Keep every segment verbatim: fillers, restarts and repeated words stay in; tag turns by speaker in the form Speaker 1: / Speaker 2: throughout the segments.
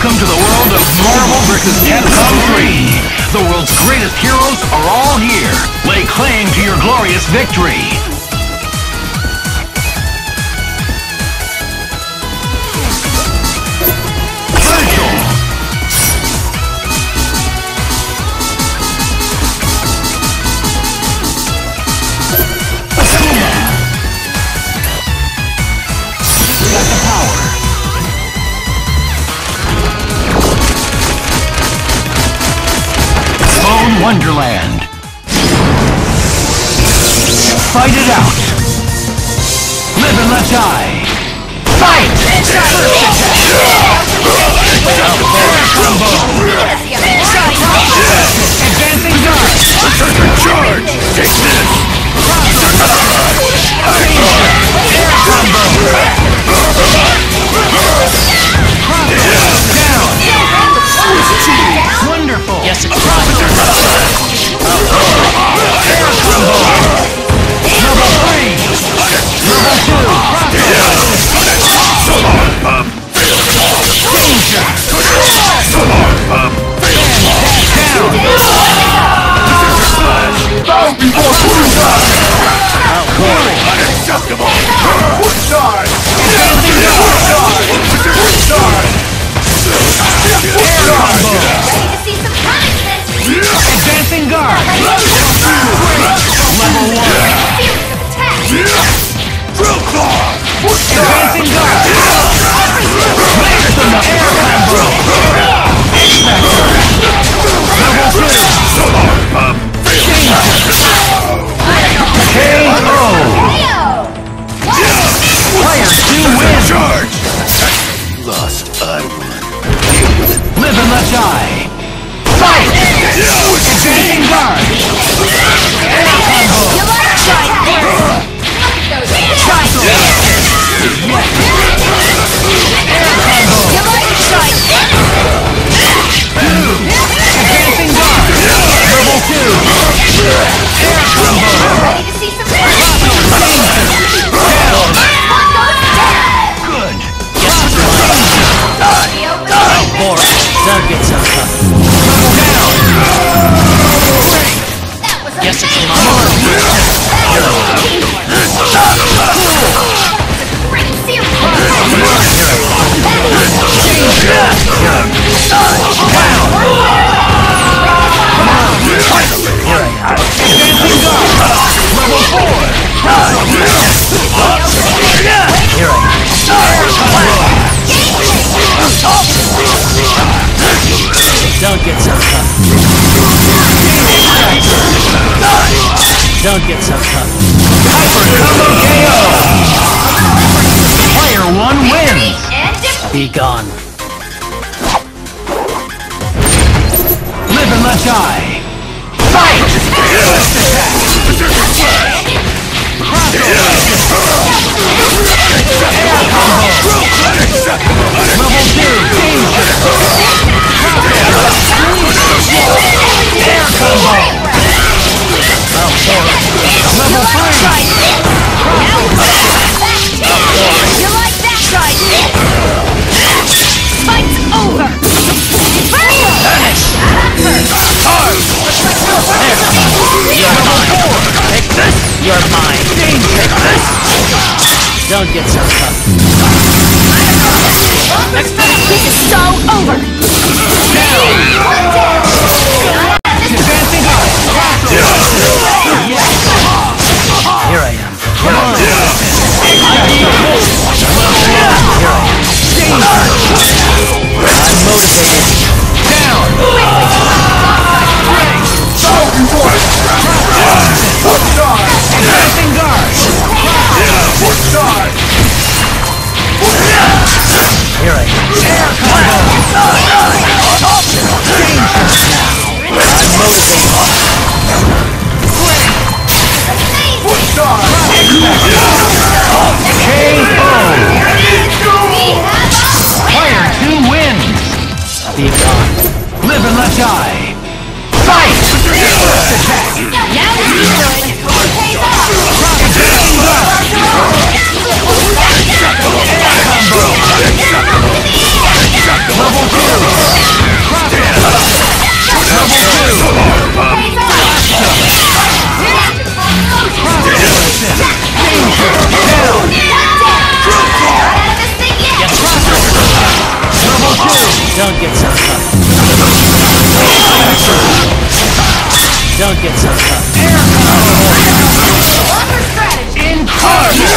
Speaker 1: Welcome to the world of Marvel versus. Capcom three. The world's greatest heroes are all here. Lay claim to your glorious victory. Wonderland. Fight it out. Live and let die. Fight! Advancing guard.
Speaker 2: Charge! Take this!
Speaker 1: Air combo. Down. Wonderful.
Speaker 3: Yes, it's
Speaker 1: Air combo. Level three. Level two. Danger.
Speaker 2: Bow before Bullseye! Unacceptable! Bullseye! Bullseye! Bullseye!
Speaker 1: Air combo.
Speaker 4: Ready to see some punishment!
Speaker 1: Advancing guard. Level one.
Speaker 4: Series of attacks!
Speaker 2: Drill claw!
Speaker 1: Advancing guard. Maximum air combo. Level two.
Speaker 2: Solar pump!
Speaker 1: K O. Player two wins.
Speaker 2: Charge! Lost, I win.
Speaker 1: Live and let die. Fight! Advancing guard. Air combo.
Speaker 4: You like try those try
Speaker 1: Air combo.
Speaker 4: You like try
Speaker 1: Advancing guard. Level two. Air combo.
Speaker 4: Ready to see some punishment!
Speaker 1: Down.
Speaker 4: One goes down!
Speaker 1: Good.
Speaker 4: Be open to
Speaker 3: Boris, don't get so tough.
Speaker 1: Down.
Speaker 4: That was a
Speaker 3: Yes, it's
Speaker 4: big
Speaker 3: mine.
Speaker 4: one. Great series!
Speaker 1: Advancing guard. Level four.
Speaker 3: Here I am. Don't get so tough. Don't get so tough.
Speaker 1: Hyper combo K O. Player one wins.
Speaker 4: And defeat!
Speaker 3: Be gone.
Speaker 1: Live and let die. Fight! Twist attack. Crossover. Air combo. Level two. Danger. Crossover. Air combo. Level three.
Speaker 4: You like that try? Fight's over!
Speaker 3: Take this. You're mine.
Speaker 1: Danger.
Speaker 3: Don't get so tough.
Speaker 4: This is so over!
Speaker 1: Advancing guard. Crossover. Yes.
Speaker 3: Here I am.
Speaker 1: Come on.
Speaker 3: I'm motivated.
Speaker 1: Down. Advancing guard.
Speaker 3: Here I am.
Speaker 1: Air combo.
Speaker 3: I'm motivated.
Speaker 1: K O. Player two wins.
Speaker 3: Be gone.
Speaker 1: Live and let die. Fight! Attack!
Speaker 4: Now this is good!
Speaker 1: Advancing guard. Air combo. Level
Speaker 3: Don't get so tough. Don't get so tough.
Speaker 4: Longer strategy.
Speaker 1: Incarnate!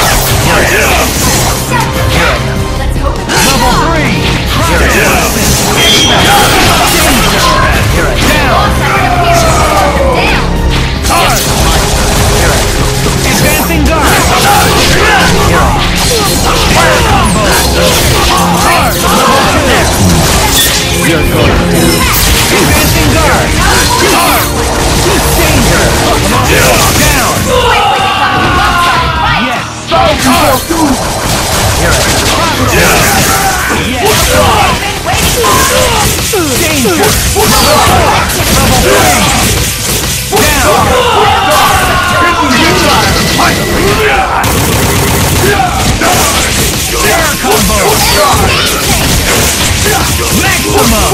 Speaker 4: Let's hope it's
Speaker 1: Level three!
Speaker 3: Here I am. Here I am.
Speaker 1: Down!
Speaker 4: down.
Speaker 1: Card!
Speaker 3: Here I am.
Speaker 1: Advancing guard!
Speaker 3: Here I am.
Speaker 1: Fire combo! Card! Level two!
Speaker 3: You're going down.
Speaker 1: Advancing guard! Card! Danger! Down!
Speaker 4: Quickly becoming one-sided fight.
Speaker 1: Yes! Card!
Speaker 3: Here I am.
Speaker 1: Yes!
Speaker 4: I've been waiting for this.
Speaker 1: Danger! Level three! Down! Air combo! Maximum!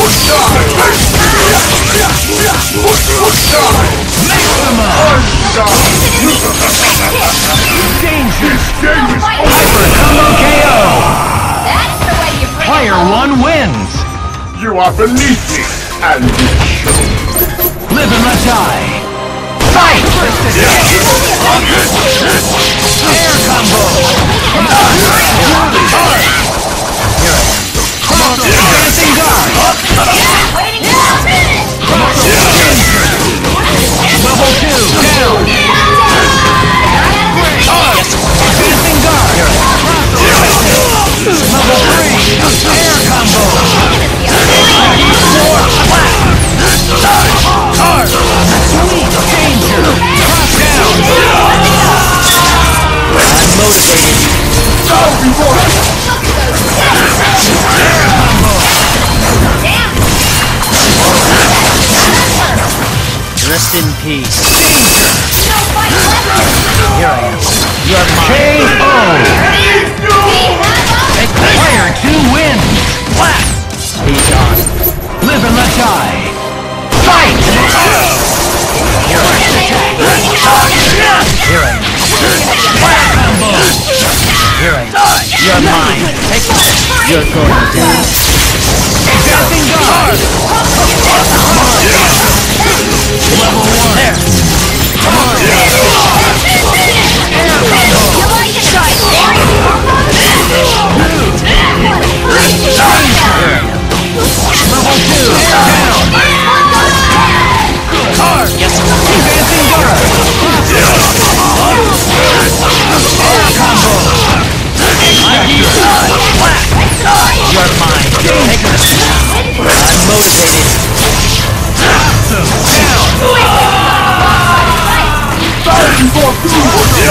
Speaker 1: Maximum! Danger! Hyper combo K O!
Speaker 4: That's the way you bring
Speaker 1: Player
Speaker 4: it home.
Speaker 1: one wins!
Speaker 2: You are beneath me, and
Speaker 1: Live and let die! Fight! Air combo! Advancing guard!
Speaker 4: Waiting for a minute.
Speaker 1: Level two! Down! Advancing guard! Level three! Air combo! Four! Flat! Card! Sweet! Danger! Drop down!
Speaker 3: I'm motivated.
Speaker 2: go before us!
Speaker 1: Air combo!
Speaker 4: Damn.
Speaker 3: Rest in peace.
Speaker 4: No fight left.
Speaker 3: Here I am. You're
Speaker 1: K
Speaker 3: mine.
Speaker 1: O!
Speaker 4: We have a
Speaker 1: Player two wins! Flat!
Speaker 3: Be gone.
Speaker 1: Live and let die! Fight!
Speaker 3: Here I am. Here I am.
Speaker 1: Fire combo!
Speaker 3: Here I am. You're mine. Take this. You're going down.
Speaker 1: Advancing guard! Level one!
Speaker 3: There.
Speaker 1: Come on! Air combo!
Speaker 4: You like to try boring?
Speaker 1: Level two! Down! Card!
Speaker 3: Yes.
Speaker 1: Advancing guard! Air combo!
Speaker 3: You're mine. Take this. I'm motivated.
Speaker 1: Awesome! Down!
Speaker 2: Bow before food!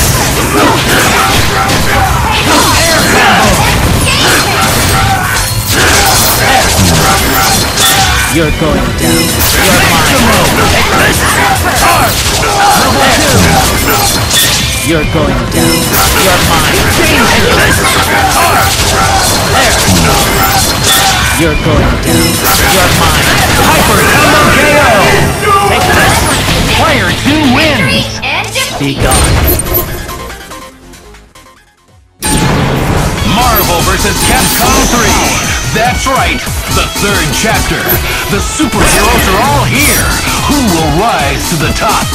Speaker 1: Air combo!
Speaker 3: You're going down. You're mine.
Speaker 1: Card! Level two!
Speaker 3: You're going down. You're mine. You're going down. You're mine.
Speaker 1: Hyper combo K O!
Speaker 3: Take this.
Speaker 1: Player two wins!
Speaker 4: And
Speaker 3: Be
Speaker 4: defeat.
Speaker 3: gone.
Speaker 1: Marvel versus. Capcom three! That's right, the third chapter. The superheroes are all here. Who will rise to the top?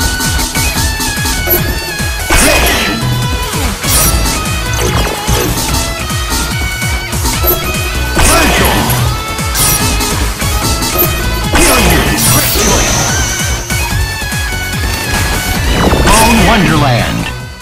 Speaker 1: Virgil! Billions! Bone Wonderland!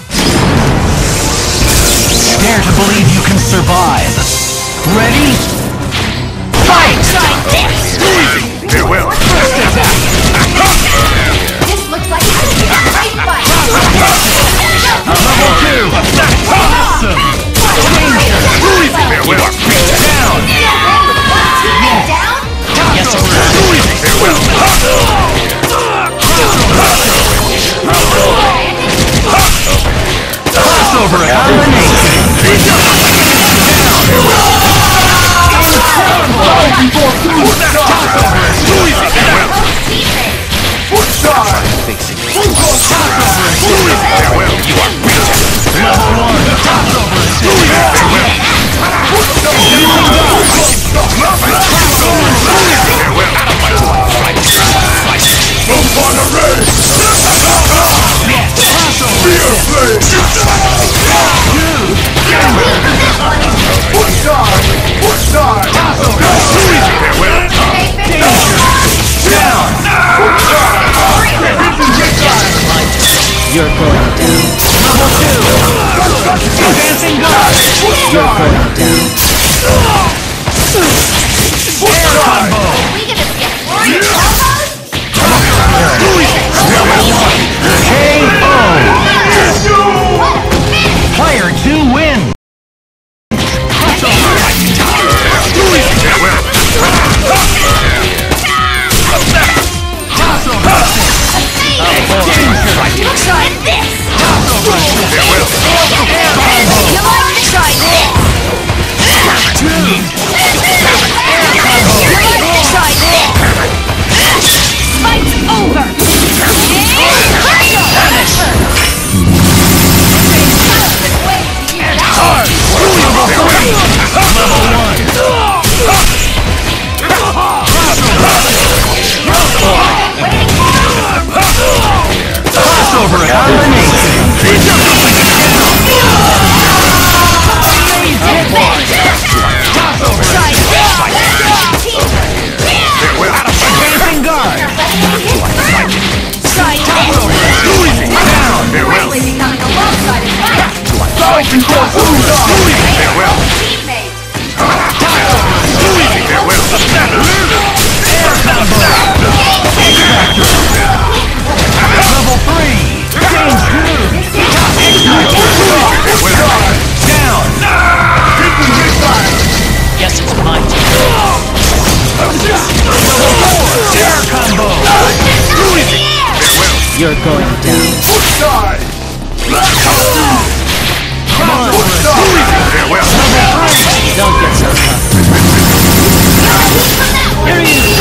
Speaker 1: Dare to believe you can survive. Ready? Fight!
Speaker 2: Farewell!
Speaker 1: First attack!
Speaker 4: This looks like it could be a great fight.
Speaker 1: Level two! Awesome! Danger!
Speaker 2: Farewell!
Speaker 1: Down!
Speaker 4: Down.
Speaker 3: Yes, sir.
Speaker 2: Farewell!
Speaker 1: Crossover combination! Down!
Speaker 3: You're going down. Level two! Dancing God! You're going down. Air combo!
Speaker 4: Are we gonna get glorious
Speaker 3: K O! Player two wins!
Speaker 4: Try this! You like to try this? You like to try this? Fight's over!
Speaker 3: Hard! Level one! Crossover combination! Dancing guard!
Speaker 4: Try this!
Speaker 3: Down!
Speaker 4: Quickly becoming a lopsided fight! Teammate!
Speaker 3: Air combo! Level three! Change groove! Down! Guess it's my turn. Air combo! You're going down. Come on! Don't get so tough. Here he is!